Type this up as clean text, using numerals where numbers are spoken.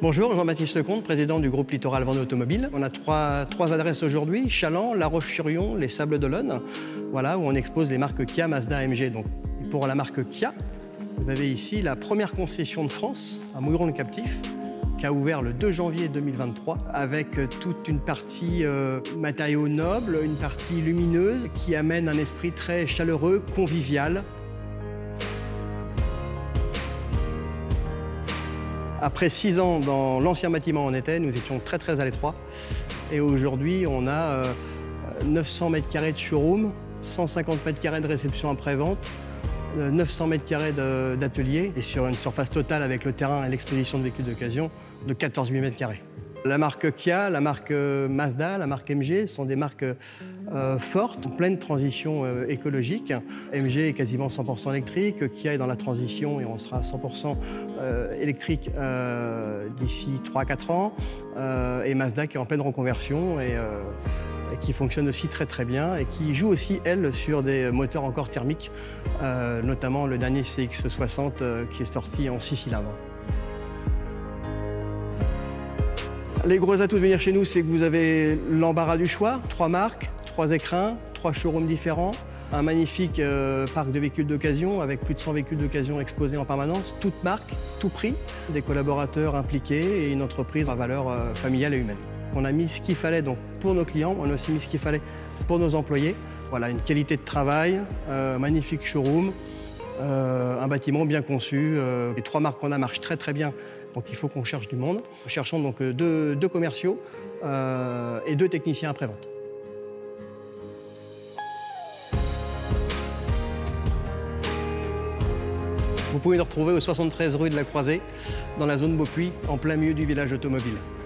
Bonjour, Jean-Baptiste Lecomte, président du groupe Littoral Vendée Automobile. On a trois adresses aujourd'hui, Challans, La Roche-sur-Yon, les Sables d'Olonne, voilà, où on expose les marques Kia, Mazda, MG. Donc, pour la marque Kia, vous avez ici la première concession de France à Mouilleron-le-Captif, qui a ouvert le 2 janvier 2023 avec toute une partie matériaux nobles, une partie lumineuse qui amène un esprit très chaleureux, convivial. Après 6 ans dans l'ancien bâtiment où on était, nous étions très à l'étroit. Et aujourd'hui, on a 900 m² de showroom, 150 m² de réception après-vente, 900 m² d'atelier et sur une surface totale avec le terrain et l'exposition de véhicules d'occasion de 14 000 m². La marque Kia, la marque Mazda, la marque MG sont des marques fortes, en pleine transition écologique. MG est quasiment 100% électrique, Kia est dans la transition et on sera 100% électrique d'ici 3-4 ans. Et Mazda qui est en pleine reconversion et qui fonctionne aussi très bien et qui joue aussi, elle, sur des moteurs encore thermiques, notamment le dernier CX-60 qui est sorti en 6 cylindres. Les gros atouts de venir chez nous, c'est que vous avez l'embarras du choix, 3 marques, 3 écrins, 3 showrooms différents, un magnifique parc de véhicules d'occasion avec plus de 100 véhicules d'occasion exposés en permanence, toutes marques, tout prix, des collaborateurs impliqués et une entreprise à valeur familiale et humaine. On a mis ce qu'il fallait donc pour nos clients, on a aussi mis ce qu'il fallait pour nos employés. Voilà, une qualité de travail, magnifique showroom, un bâtiment bien conçu. Les 3 marques qu'on a marchent très bien. Donc il faut qu'on cherche du monde. Nous cherchons donc deux commerciaux et 2 techniciens après-vente. Vous pouvez nous retrouver au 73 rue de la Croisée, dans la zone Beaupuy, en plein milieu du village automobile.